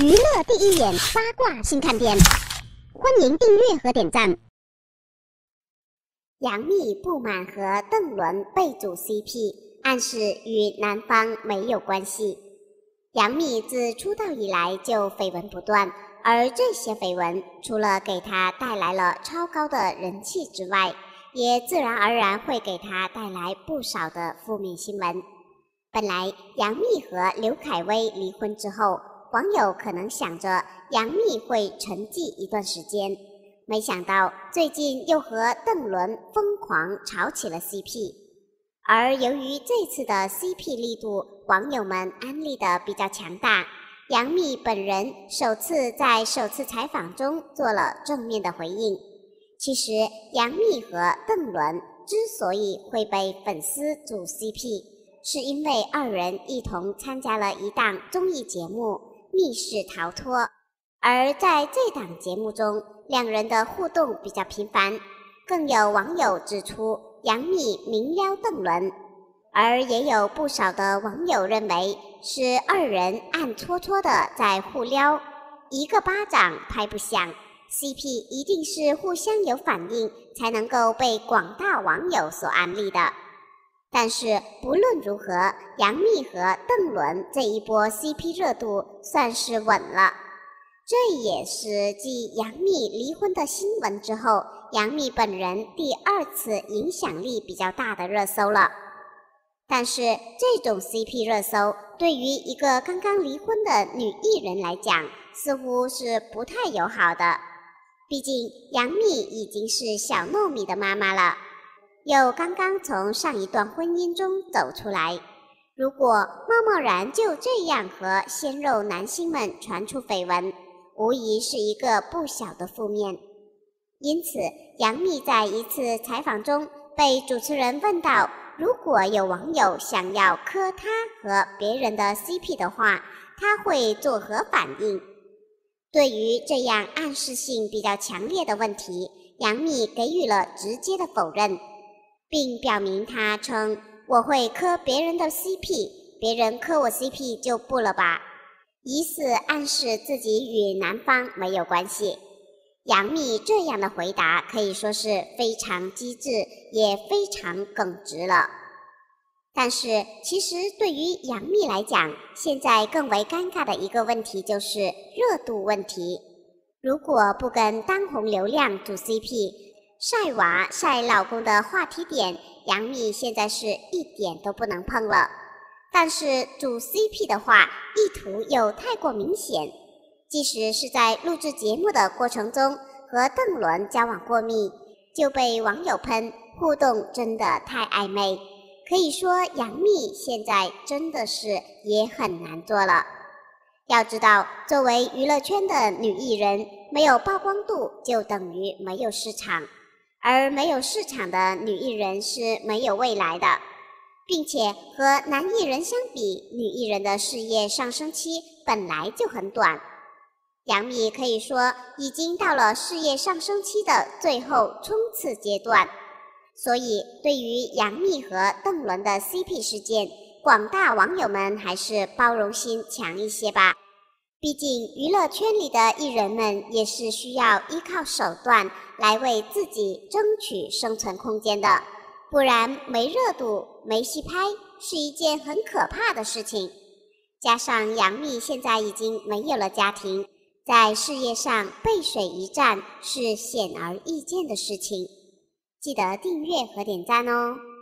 娱乐第一眼，八卦新看点，欢迎订阅和点赞。杨幂不满和邓伦被组 CP， 暗示与男方没有关系。杨幂自出道以来就绯闻不断，而这些绯闻除了给她带来了超高的人气之外，也自然而然会给她带来不少的负面新闻。本来杨幂和刘恺威离婚之后，网友可能想着杨幂会沉寂一段时间，没想到最近又和邓伦疯狂炒起了 CP。而由于这次的 CP 力度，网友们安利的比较强大，杨幂本人在首次采访中做了正面的回应。其实杨幂和邓伦之所以会被粉丝组 CP， 是因为二人一同参加了一档综艺节目《密室逃脱》，而在这档节目中，两人的互动比较频繁，更有网友指出杨幂明撩邓伦，而也有不少的网友认为是二人暗搓搓的在互撩，一个巴掌拍不响， CP 一定是互相有反应才能够被广大网友所安利的。但是不论如何，杨幂和邓伦这一波 CP 热度算是稳了。这也是继杨幂离婚的新闻之后，杨幂本人第二次影响力比较大的热搜了。但是这种 CP 热搜对于一个刚刚离婚的女艺人来讲，似乎是不太友好的。毕竟杨幂已经是小糯米的妈妈了，又刚刚从上一段婚姻中走出来，如果贸贸然就这样和鲜肉男星们传出绯闻，无疑是一个不小的负面。因此杨幂在一次采访中被主持人问到，如果有网友想要磕她和别人的 CP 的话，她会作何反应？对于这样暗示性比较强烈的问题，杨幂给予了直接的否认，并表明她称我会磕别人的 CP， 别人磕我 CP 就不了吧，疑似暗示自己与男方没有关系。杨幂这样的回答可以说是非常机智，也非常耿直了。但是其实对于杨幂来讲，现在更为尴尬的一个问题就是热度问题。如果不跟当红流量组 CP， 晒娃晒老公的话题点，杨幂现在是一点都不能碰了。但是组 CP 的话，意图又太过明显，即使是在录制节目的过程中和邓伦交往过密，就被网友喷互动真的太暧昧。可以说杨幂现在真的是也很难做了。要知道，作为娱乐圈的女艺人，没有曝光度就等于没有市场，而没有市场的女艺人是没有未来的。并且和男艺人相比，女艺人的事业上升期本来就很短。杨幂可以说已经到了事业上升期的最后冲刺阶段，所以对于杨幂和邓伦的 CP 事件，广大网友们还是包容心强一些吧。毕竟娱乐圈里的艺人们也是需要依靠手段来为自己争取生存空间的，不然没热度没戏拍是一件很可怕的事情。加上杨幂现在已经没有了家庭，在事业上背水一战是显而易见的事情。记得订阅和点赞哦。